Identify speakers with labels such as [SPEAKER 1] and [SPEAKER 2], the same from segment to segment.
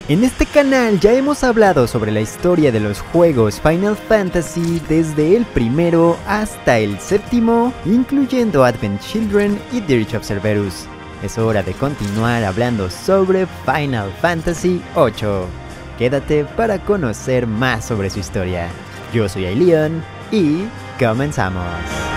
[SPEAKER 1] En este canal ya hemos hablado sobre la historia de los juegos Final Fantasy desde el primero hasta el séptimo, incluyendo Advent Children y Dirge of Cerberus. Es hora de continuar hablando sobre Final Fantasy VIII. Quédate para conocer más sobre su historia. Yo soy Ailion y comenzamos.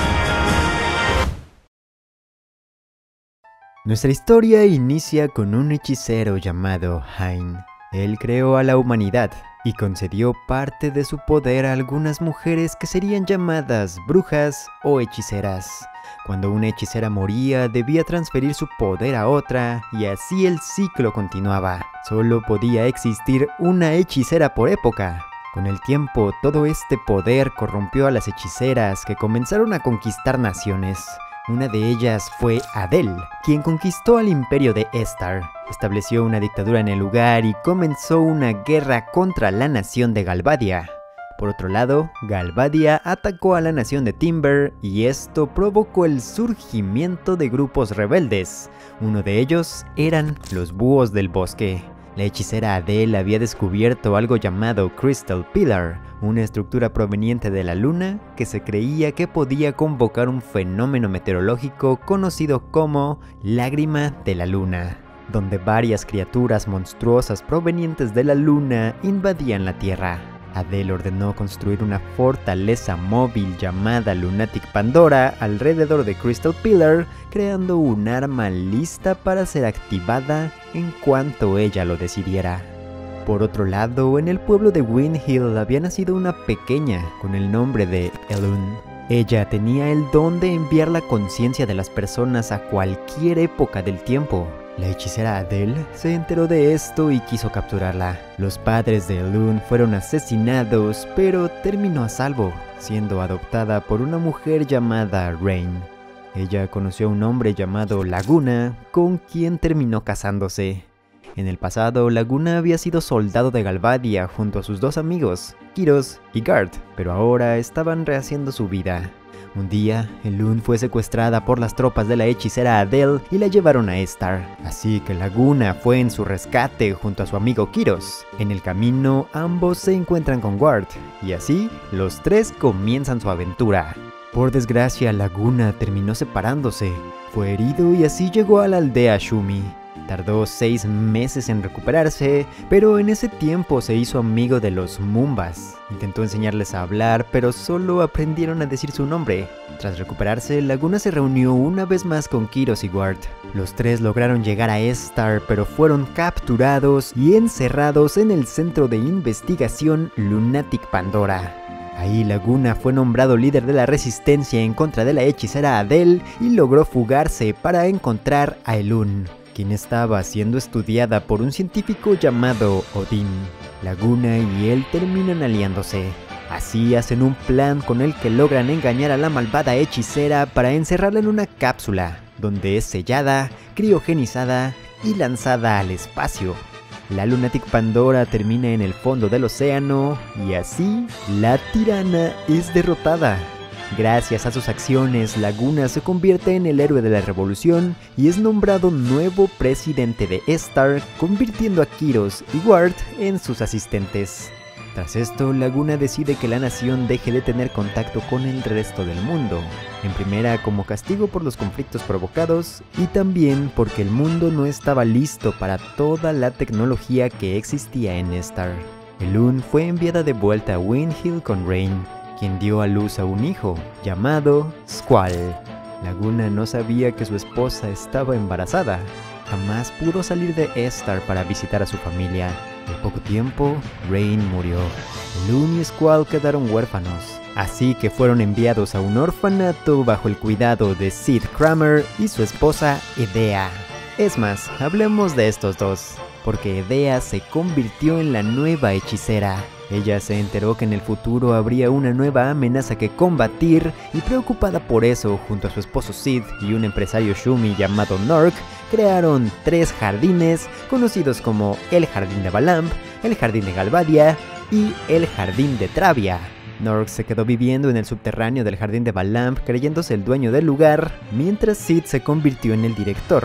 [SPEAKER 1] Nuestra historia inicia con un hechicero llamado Hain. Él creó a la humanidad y concedió parte de su poder a algunas mujeres que serían llamadas brujas o hechiceras. Cuando una hechicera moría, debía transferir su poder a otra y así el ciclo continuaba. Solo podía existir una hechicera por época. Con el tiempo, todo este poder corrompió a las hechiceras que comenzaron a conquistar naciones. Una de ellas fue Adele, quien conquistó al imperio de Estar, estableció una dictadura en el lugar y comenzó una guerra contra la nación de Galbadia. Por otro lado, Galbadia atacó a la nación de Timber y esto provocó el surgimiento de grupos rebeldes. Uno de ellos eran los Búhos del Bosque. La hechicera Adele había descubierto algo llamado Crystal Pillar, una estructura proveniente de la luna que se creía que podía convocar un fenómeno meteorológico conocido como Lágrima de la Luna, donde varias criaturas monstruosas provenientes de la luna invadían la Tierra. Adele ordenó construir una fortaleza móvil llamada Lunatic Pandora alrededor de Crystal Pillar, creando un arma lista para ser activada en cuanto ella lo decidiera. Por otro lado, en el pueblo de Windhill había nacido una pequeña con el nombre de Elune. Ella tenía el don de enviar la conciencia de las personas a cualquier época del tiempo. La hechicera Adele se enteró de esto y quiso capturarla. Los padres de Elune fueron asesinados, pero terminó a salvo, siendo adoptada por una mujer llamada Rain. Ella conoció a un hombre llamado Laguna, con quien terminó casándose. En el pasado, Laguna había sido soldado de Galbadia junto a sus dos amigos, Kiros y Guard, pero ahora estaban rehaciendo su vida. Un día, Elune fue secuestrada por las tropas de la hechicera Adele y la llevaron a Estar, así que Laguna fue en su rescate junto a su amigo Kiros. En el camino, ambos se encuentran con Guard, y así, los tres comienzan su aventura. Por desgracia, Laguna terminó separándose, fue herido y así llegó a la aldea Shumi. Tardó 6 meses en recuperarse, pero en ese tiempo se hizo amigo de los Mumbas. Intentó enseñarles a hablar, pero solo aprendieron a decir su nombre. Tras recuperarse, Laguna se reunió una vez más con Kiros y Guard. Los tres lograron llegar a Estar, pero fueron capturados y encerrados en el centro de investigación Lunatic Pandora. Ahí Laguna fue nombrado líder de la resistencia en contra de la hechicera Adele y logró fugarse para encontrar a Elune, quien estaba siendo estudiada por un científico llamado Odin. Laguna y él terminan aliándose. Así hacen un plan con el que logran engañar a la malvada hechicera para encerrarla en una cápsula, donde es sellada, criogenizada y lanzada al espacio. La Lunatic Pandora termina en el fondo del océano y así la tirana es derrotada. Gracias a sus acciones, Laguna se convierte en el héroe de la revolución y es nombrado nuevo presidente de Estar, convirtiendo a Kiros y Guard en sus asistentes. Tras esto, Laguna decide que la nación deje de tener contacto con el resto del mundo, en primera como castigo por los conflictos provocados y también porque el mundo no estaba listo para toda la tecnología que existía en Estar. Elune fue enviada de vuelta a Windhill con Rain, quien dio a luz a un hijo llamado Squall. Laguna no sabía que su esposa estaba embarazada. Jamás pudo salir de Estar para visitar a su familia. En poco tiempo, Rain murió. Elune y Squall quedaron huérfanos, así que fueron enviados a un orfanato bajo el cuidado de Sid Kramer y su esposa Edea. Es más, hablemos de estos dos, porque Edea se convirtió en la nueva hechicera. Ella se enteró que en el futuro habría una nueva amenaza que combatir y preocupada por eso, junto a su esposo Sid y un empresario Shumi llamado Nork, crearon 3 jardines conocidos como el Jardín de Balamb, el Jardín de Galbadia y el Jardín de Travia. Nork se quedó viviendo en el subterráneo del Jardín de Balamb creyéndose el dueño del lugar, mientras Sid se convirtió en el director.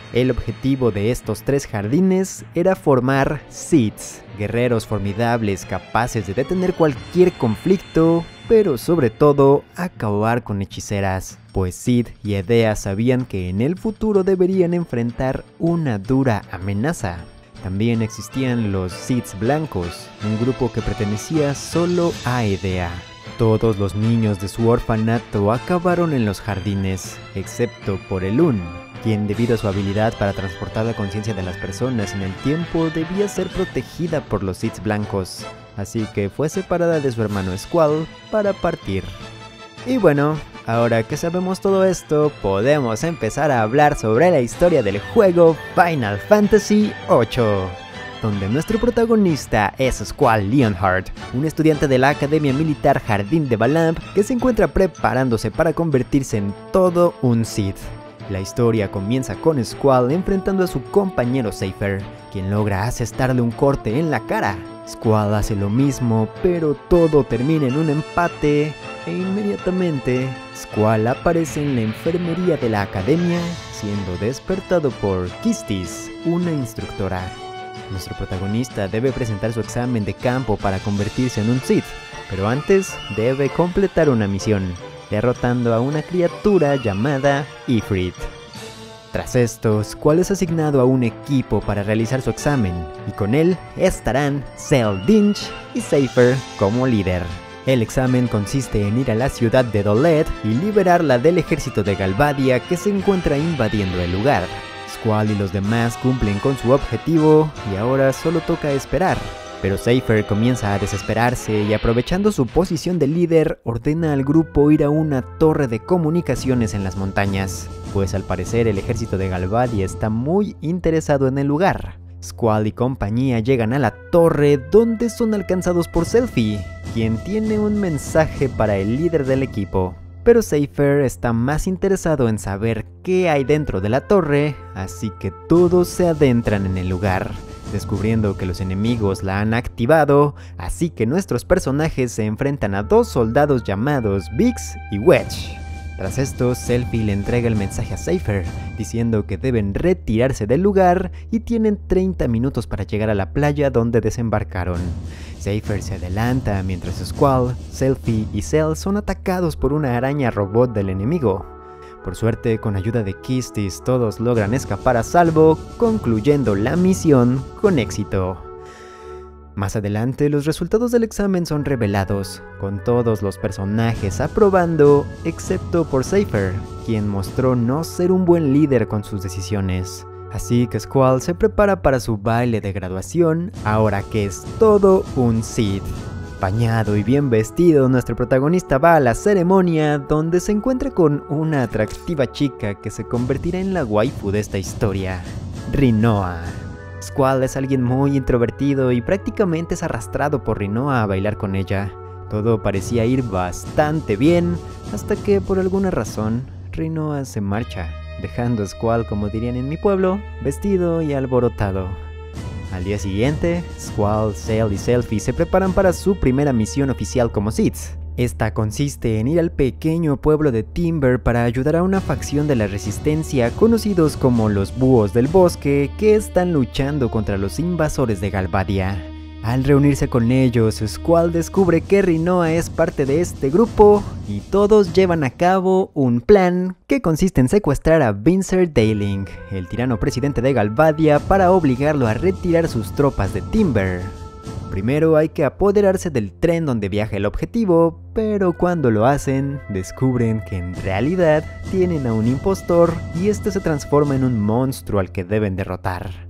[SPEAKER 1] El objetivo de estos 3 jardines era formar Siths, guerreros formidables capaces de detener cualquier conflicto, pero sobre todo acabar con hechiceras, pues Sid y Edea sabían que en el futuro deberían enfrentar una dura amenaza. También existían los Siths blancos, un grupo que pertenecía solo a Edea. Todos los niños de su orfanato acabaron en los jardines, excepto por Elune, quien debido a su habilidad para transportar la conciencia de las personas en el tiempo debía ser protegida por los Siths blancos, así que fue separada de su hermano Squall para partir. Y bueno, ahora que sabemos todo esto, podemos empezar a hablar sobre la historia del juego Final Fantasy VIII, donde nuestro protagonista es Squall Leonhard, un estudiante de la Academia Militar Jardín de Balamb que se encuentra preparándose para convertirse en todo un Sith. La historia comienza con Squall enfrentando a su compañero Seifer, quien logra asestarle un corte en la cara. Squall hace lo mismo, pero todo termina en un empate e inmediatamente Squall aparece en la enfermería de la academia, siendo despertado por Quistis, una instructora. Nuestro protagonista debe presentar su examen de campo para convertirse en un Sith, pero antes debe completar una misión, derrotando a una criatura llamada Ifrit. Tras esto, Squall es asignado a un equipo para realizar su examen, y con él estarán Cell Dinch y Seifer como líder. El examen consiste en ir a la ciudad de Dolet y liberarla del ejército de Galbadia que se encuentra invadiendo el lugar. Squall y los demás cumplen con su objetivo y ahora solo toca esperar. Pero Seifer comienza a desesperarse y aprovechando su posición de líder ordena al grupo ir a una torre de comunicaciones en las montañas, pues al parecer el ejército de Galbadia está muy interesado en el lugar. Squall y compañía llegan a la torre donde son alcanzados por Selphie, quien tiene un mensaje para el líder del equipo. Pero Seifer está más interesado en saber qué hay dentro de la torre, así que todos se adentran en el lugar, descubriendo que los enemigos la han activado, así que nuestros personajes se enfrentan a 2 soldados llamados Biggs y Wedge. Tras esto, Selphie le entrega el mensaje a Seifer, diciendo que deben retirarse del lugar y tienen 30 minutos para llegar a la playa donde desembarcaron. Seifer se adelanta mientras Squall, Selphie y Cell son atacados por una araña robot del enemigo. Por suerte, con ayuda de Quistis, todos logran escapar a salvo, concluyendo la misión con éxito. Más adelante, los resultados del examen son revelados, con todos los personajes aprobando, excepto por Seifer, quien mostró no ser un buen líder con sus decisiones. Así que Squall se prepara para su baile de graduación, ahora que es todo un Sith. Bañado y bien vestido, nuestro protagonista va a la ceremonia donde se encuentra con una atractiva chica que se convertirá en la waifu de esta historia, Rinoa. Squall es alguien muy introvertido y prácticamente es arrastrado por Rinoa a bailar con ella. Todo parecía ir bastante bien, hasta que por alguna razón, Rinoa se marcha, dejando a Squall, como dirían en mi pueblo, vestido y alborotado. Al día siguiente, Squall, Cell y Selphie se preparan para su primera misión oficial como Siths. Esta consiste en ir al pequeño pueblo de Timber para ayudar a una facción de la resistencia conocidos como los Búhos del Bosque que están luchando contra los invasores de Galbadia. Al reunirse con ellos, Squall descubre que Rinoa es parte de este grupo y todos llevan a cabo un plan que consiste en secuestrar a Vincent Dailing, el tirano presidente de Galbadia, para obligarlo a retirar sus tropas de Timber. Primero hay que apoderarse del tren donde viaja el objetivo, pero cuando lo hacen, descubren que en realidad tienen a un impostor y este se transforma en un monstruo al que deben derrotar.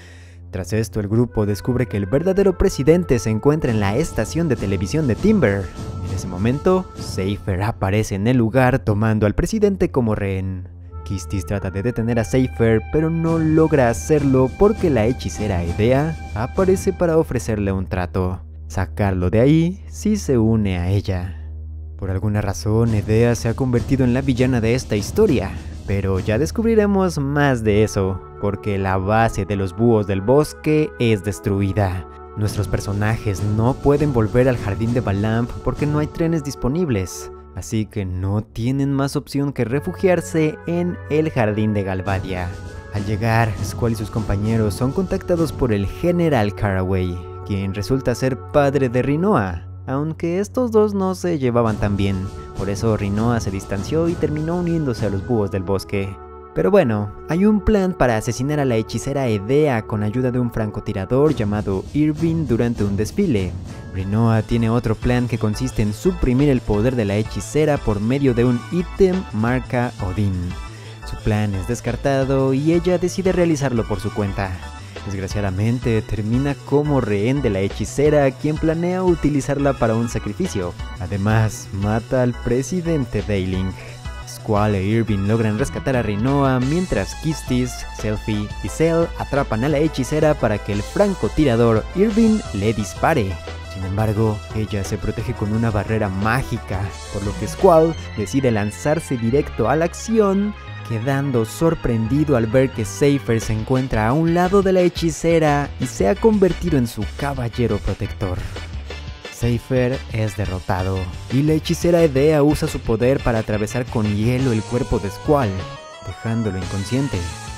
[SPEAKER 1] Tras esto, el grupo descubre que el verdadero presidente se encuentra en la estación de televisión de Timber. En ese momento, Seifer aparece en el lugar tomando al presidente como rehén. Quistis trata de detener a Seifer, pero no logra hacerlo porque la hechicera Edea aparece para ofrecerle un trato. Sacarlo de ahí si se une a ella. Por alguna razón, Edea se ha convertido en la villana de esta historia, pero ya descubriremos más de eso, porque la base de los Búhos del Bosque es destruida. Nuestros personajes no pueden volver al jardín de Balamb porque no hay trenes disponibles, así que no tienen más opción que refugiarse en el jardín de Galbadia. Al llegar, Squall y sus compañeros son contactados por el General Caraway, quien resulta ser padre de Rinoa, aunque estos dos no se llevaban tan bien, por eso Rinoa se distanció y terminó uniéndose a los búhos del bosque. Pero bueno, hay un plan para asesinar a la hechicera Edea con ayuda de un francotirador llamado Irving durante un desfile. Rinoa tiene otro plan que consiste en suprimir el poder de la hechicera por medio de un ítem marca Odín. Su plan es descartado y ella decide realizarlo por su cuenta. Desgraciadamente termina como rehén de la hechicera, quien planea utilizarla para un sacrificio. Además, mata al presidente Dailing. Squall e Irving logran rescatar a Rinoa mientras Kistis, Selphie y Cell atrapan a la hechicera para que el francotirador Irving le dispare. Sin embargo, ella se protege con una barrera mágica, por lo que Squall decide lanzarse directo a la acción, quedando sorprendido al ver que Seifer se encuentra a un lado de la hechicera y se ha convertido en su caballero protector. Seifer es derrotado, y la hechicera Edea usa su poder para atravesar con hielo el cuerpo de Squall, dejándolo inconsciente.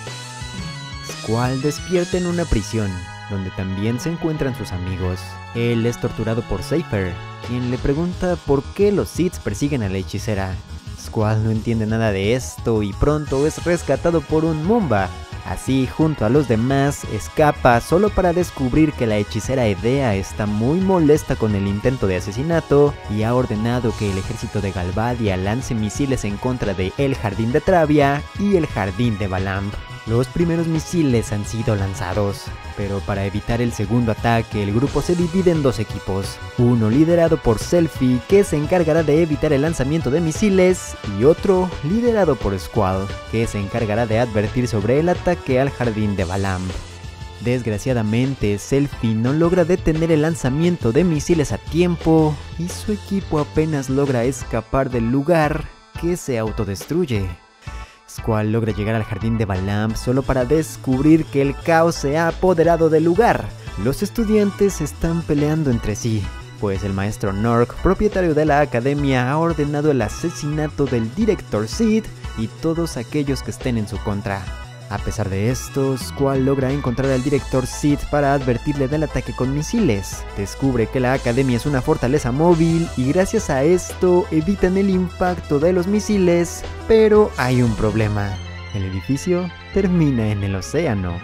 [SPEAKER 1] Squall despierta en una prisión, donde también se encuentran sus amigos. Él es torturado por Seifer, quien le pregunta por qué los Sith persiguen a la hechicera. Squall no entiende nada de esto y pronto es rescatado por un Mumba. Así, junto a los demás, escapa solo para descubrir que la hechicera Edea está muy molesta con el intento de asesinato y ha ordenado que el ejército de Galbadia lance misiles en contra de el Jardín de Travia y el Jardín de Balamb. Los primeros misiles han sido lanzados, pero para evitar el segundo ataque el grupo se divide en dos equipos, uno liderado por Selphie, que se encargará de evitar el lanzamiento de misiles, y otro liderado por Squall, que se encargará de advertir sobre el ataque al Jardín de Balamb. Desgraciadamente, Selphie no logra detener el lanzamiento de misiles a tiempo, y su equipo apenas logra escapar del lugar, que se autodestruye. Squall logra llegar al Jardín de Balamb solo para descubrir que el caos se ha apoderado del lugar. Los estudiantes están peleando entre sí, pues el maestro Nork, propietario de la academia, ha ordenado el asesinato del director Sid y todos aquellos que estén en su contra. A pesar de esto, Squall logra encontrar al director Sid para advertirle del ataque con misiles. Descubre que la academia es una fortaleza móvil y gracias a esto evitan el impacto de los misiles, pero hay un problema. El edificio termina en el océano.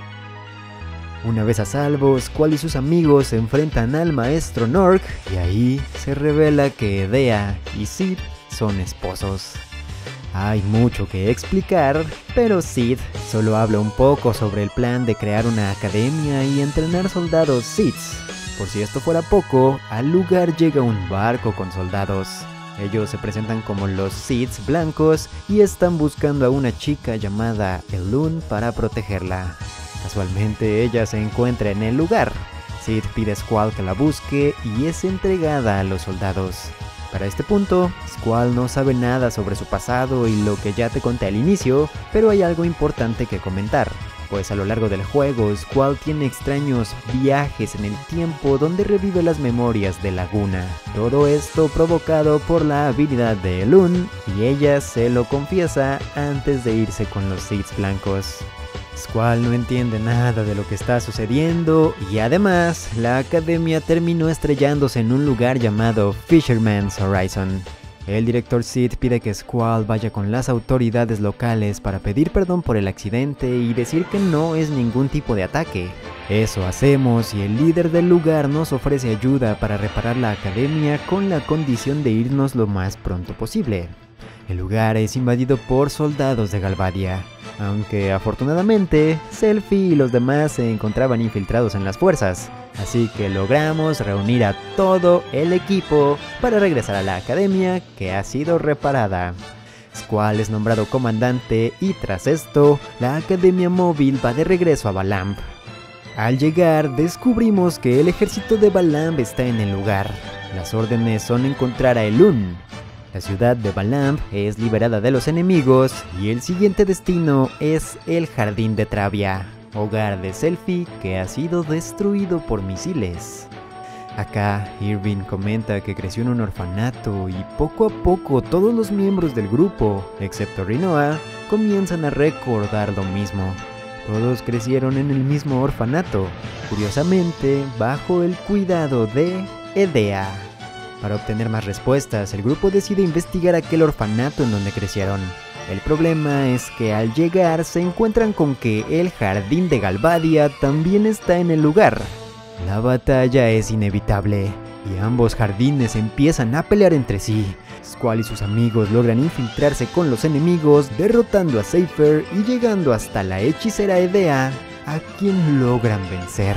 [SPEAKER 1] Una vez a salvo, Squall y sus amigos se enfrentan al maestro Nork y ahí se revela que Edea y Sid son esposos. Hay mucho que explicar, pero Sid solo habla un poco sobre el plan de crear una academia y entrenar soldados Siths. Por si esto fuera poco, al lugar llega un barco con soldados. Ellos se presentan como los Siths blancos y están buscando a una chica llamada Elune para protegerla. Casualmente ella se encuentra en el lugar. Sid pide a Squall que la busque y es entregada a los soldados. Para este punto, Squall no sabe nada sobre su pasado y lo que ya te conté al inicio, pero hay algo importante que comentar, pues a lo largo del juego Squall tiene extraños viajes en el tiempo donde revive las memorias de Laguna. Todo esto provocado por la habilidad de Elune, y ella se lo confiesa antes de irse con los Sith blancos. Squall no entiende nada de lo que está sucediendo y además la academia terminó estrellándose en un lugar llamado Fisherman's Horizon. El director Sid pide que Squall vaya con las autoridades locales para pedir perdón por el accidente y decir que no es ningún tipo de ataque. Eso hacemos y el líder del lugar nos ofrece ayuda para reparar la academia con la condición de irnos lo más pronto posible. El lugar es invadido por soldados de Galbadia, aunque afortunadamente Selphie y los demás se encontraban infiltrados en las fuerzas, así que logramos reunir a todo el equipo para regresar a la academia que ha sido reparada. Squall es nombrado comandante y tras esto, la academia móvil va de regreso a Balamb. Al llegar descubrimos que el ejército de Balamb está en el lugar. Las órdenes son encontrar a Elune. La ciudad de Balamb es liberada de los enemigos y el siguiente destino es el Jardín de Travia, hogar de Selphie que ha sido destruido por misiles. Acá, Irving comenta que creció en un orfanato y poco a poco todos los miembros del grupo, excepto Rinoa, comienzan a recordar lo mismo. Todos crecieron en el mismo orfanato, curiosamente bajo el cuidado de Edea. Para obtener más respuestas, el grupo decide investigar aquel orfanato en donde crecieron. El problema es que al llegar se encuentran con que el jardín de Galbadia también está en el lugar. La batalla es inevitable y ambos jardines empiezan a pelear entre sí. Squall y sus amigos logran infiltrarse con los enemigos, derrotando a Seifer y llegando hasta la hechicera Edea, a quien logran vencer.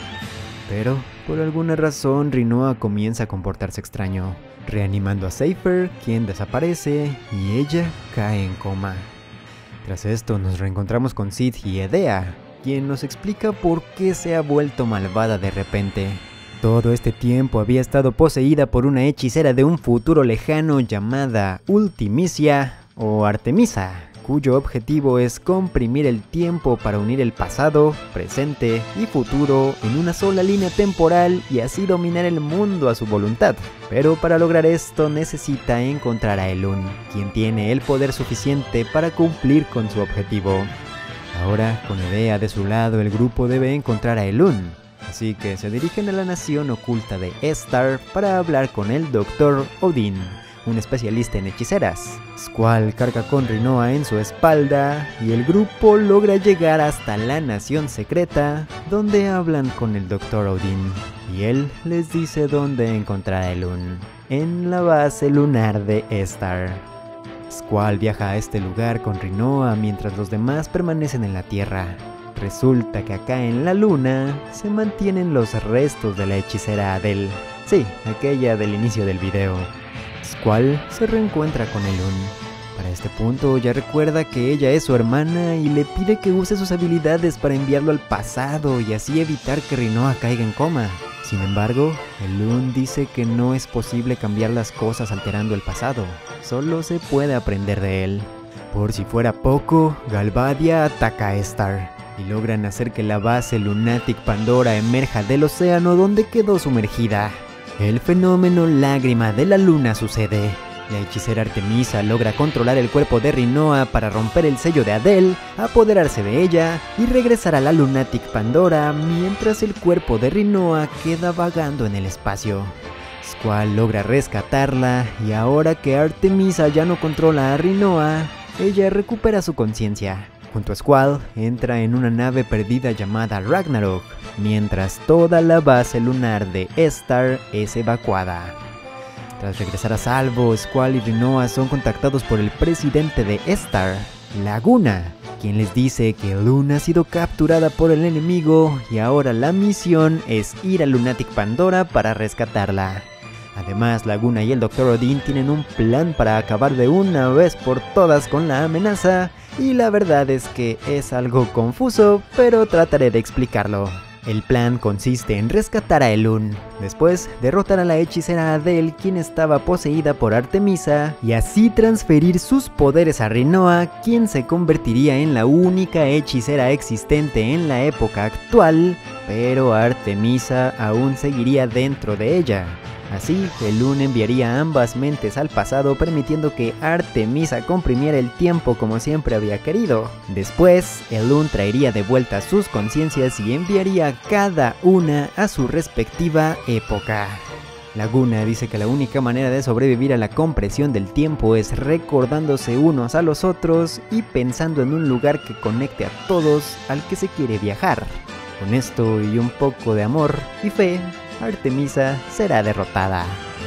[SPEAKER 1] Pero por alguna razón Rinoa comienza a comportarse extraño, reanimando a Seifer, quien desaparece y ella cae en coma. Tras esto nos reencontramos con Sid y Edea, quien nos explica por qué se ha vuelto malvada de repente. Todo este tiempo había estado poseída por una hechicera de un futuro lejano llamada Ultimisia o Artemisa, cuyo objetivo es comprimir el tiempo para unir el pasado, presente y futuro en una sola línea temporal y así dominar el mundo a su voluntad. Pero para lograr esto necesita encontrar a Elune, quien tiene el poder suficiente para cumplir con su objetivo. Ahora, con Edea de su lado, el grupo debe encontrar a Elune. Así que se dirigen a la nación oculta de Estar para hablar con el Dr. Odin, un especialista en hechiceras. Squall carga con Rinoa en su espalda y el grupo logra llegar hasta la nación secreta, donde hablan con el Dr. Odin y él les dice dónde encontrar a Elune, en la base lunar de Estar. Squall viaja a este lugar con Rinoa mientras los demás permanecen en la Tierra. Resulta que acá en la luna se mantienen los restos de la hechicera Adele. Sí, aquella del inicio del video. Squall se reencuentra con Elune. Para este punto ya recuerda que ella es su hermana y le pide que use sus habilidades para enviarlo al pasado y así evitar que Rinoa caiga en coma. Sin embargo, Elune dice que no es posible cambiar las cosas alterando el pasado, solo se puede aprender de él. Por si fuera poco, Galbadia ataca a Estar y logran hacer que la base Lunatic Pandora emerja del océano donde quedó sumergida. El fenómeno lágrima de la luna sucede. La hechicera Artemisa logra controlar el cuerpo de Rinoa para romper el sello de Adele, apoderarse de ella y regresar a la Lunatic Pandora mientras el cuerpo de Rinoa queda vagando en el espacio. Squall logra rescatarla y ahora que Artemisa ya no controla a Rinoa, ella recupera su conciencia. Junto a Squall, entra en una nave perdida llamada Ragnarok, mientras toda la base lunar de Estar es evacuada. Tras regresar a salvo, Squall y Rinoa son contactados por el presidente de Estar, Laguna, quien les dice que Elune ha sido capturada por el enemigo y ahora la misión es ir a Lunatic Pandora para rescatarla. Además, Laguna y el Dr. Odin tienen un plan para acabar de una vez por todas con la amenaza, y la verdad es que es algo confuso, pero trataré de explicarlo. El plan consiste en rescatar a Elune, después derrotar a la hechicera Adele, quien estaba poseída por Artemisa, y así transferir sus poderes a Rinoa, quien se convertiría en la única hechicera existente en la época actual, pero Artemisa aún seguiría dentro de ella. Así, Elune enviaría ambas mentes al pasado, permitiendo que Artemisa comprimiera el tiempo como siempre había querido. Después, Elune traería de vuelta sus conciencias y enviaría cada una a su respectiva época. Laguna dice que la única manera de sobrevivir a la compresión del tiempo es recordándose unos a los otros y pensando en un lugar que conecte a todos al que se quiere viajar. Con esto y un poco de amor y fe, Artemisa será derrotada.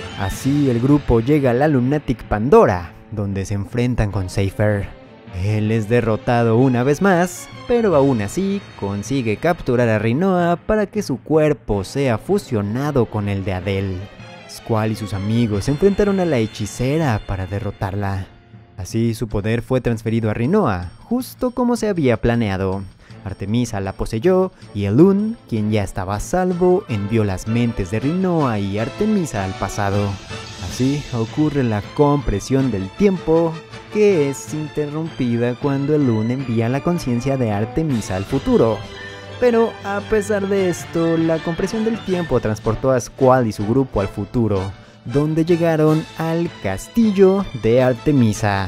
[SPEAKER 1] Así el grupo llega a la Lunatic Pandora, donde se enfrentan con Seifer. Él es derrotado una vez más, pero aún así consigue capturar a Rinoa para que su cuerpo sea fusionado con el de Adele. Squall y sus amigos se enfrentaron a la hechicera para derrotarla. Así su poder fue transferido a Rinoa, justo como se había planeado. Artemisa la poseyó y Elune, quien ya estaba a salvo, envió las mentes de Rinoa y Artemisa al pasado. Así ocurre la compresión del tiempo, que es interrumpida cuando Elune envía la conciencia de Artemisa al futuro. Pero a pesar de esto, la compresión del tiempo transportó a Squall y su grupo al futuro, donde llegaron al castillo de Artemisa.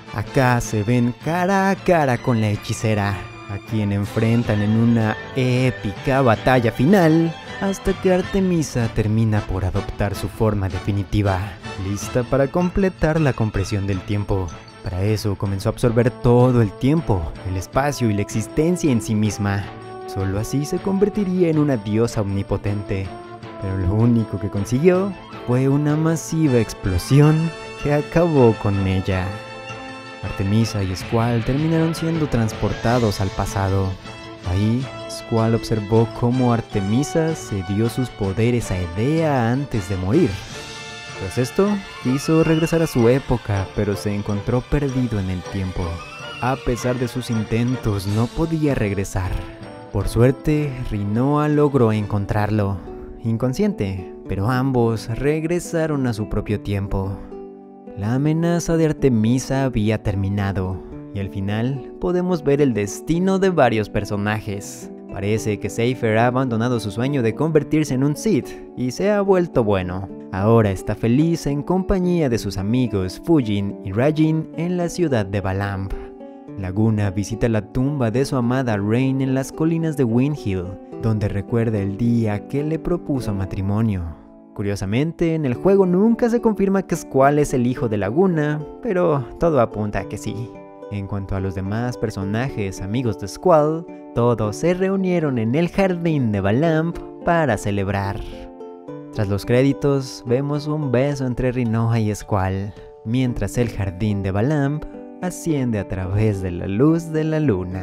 [SPEAKER 1] Acá se ven cara a cara con la hechicera, a quien enfrentan en una épica batalla final, hasta que Artemisa termina por adoptar su forma definitiva, lista para completar la compresión del tiempo. Para eso comenzó a absorber todo el tiempo, el espacio y la existencia en sí misma. Solo así se convertiría en una diosa omnipotente. Pero lo único que consiguió fue una masiva explosión que acabó con ella. Artemisa y Squall terminaron siendo transportados al pasado. Ahí, Squall observó cómo Artemisa cedió sus poderes a Edea antes de morir. Tras esto, quiso regresar a su época, pero se encontró perdido en el tiempo. A pesar de sus intentos, no podía regresar. Por suerte, Rinoa logró encontrarlo, inconsciente, pero ambos regresaron a su propio tiempo. La amenaza de Artemisa había terminado, y al final podemos ver el destino de varios personajes. Parece que Seifer ha abandonado su sueño de convertirse en un Sith y se ha vuelto bueno. Ahora está feliz en compañía de sus amigos Fujin y Rajin en la ciudad de Balamb. Laguna visita la tumba de su amada Rain en las colinas de Windhill, donde recuerda el día que le propuso matrimonio. Curiosamente, en el juego nunca se confirma que Squall es el hijo de Laguna, pero todo apunta a que sí. En cuanto a los demás personajes amigos de Squall, todos se reunieron en el jardín de Balamb para celebrar. Tras los créditos, vemos un beso entre Rinoa y Squall, mientras el jardín de Balamb asciende a través de la luz de la luna.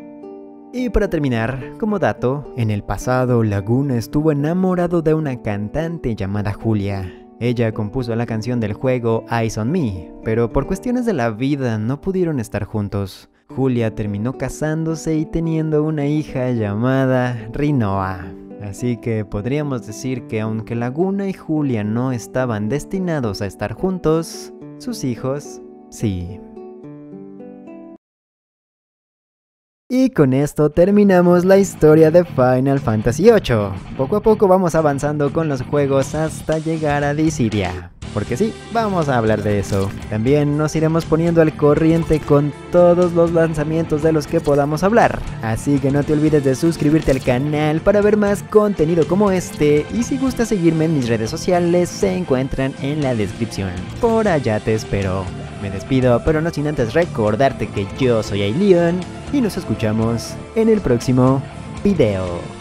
[SPEAKER 1] Y para terminar, como dato, en el pasado Laguna estuvo enamorado de una cantante llamada Julia. Ella compuso la canción del juego Eyes on Me, pero por cuestiones de la vida no pudieron estar juntos. Julia terminó casándose y teniendo una hija llamada Rinoa. Así que podríamos decir que aunque Laguna y Julia no estaban destinados a estar juntos, sus hijos sí. Y con esto terminamos la historia de Final Fantasy VIII. Poco a poco vamos avanzando con los juegos hasta llegar a Dissidia. Porque sí, vamos a hablar de eso. También nos iremos poniendo al corriente con todos los lanzamientos de los que podamos hablar. Así que no te olvides de suscribirte al canal para ver más contenido como este. Y si gustas seguirme en mis redes sociales, se encuentran en la descripción. Por allá te espero. Me despido, pero no sin antes recordarte que yo soy Ailion y nos escuchamos en el próximo video.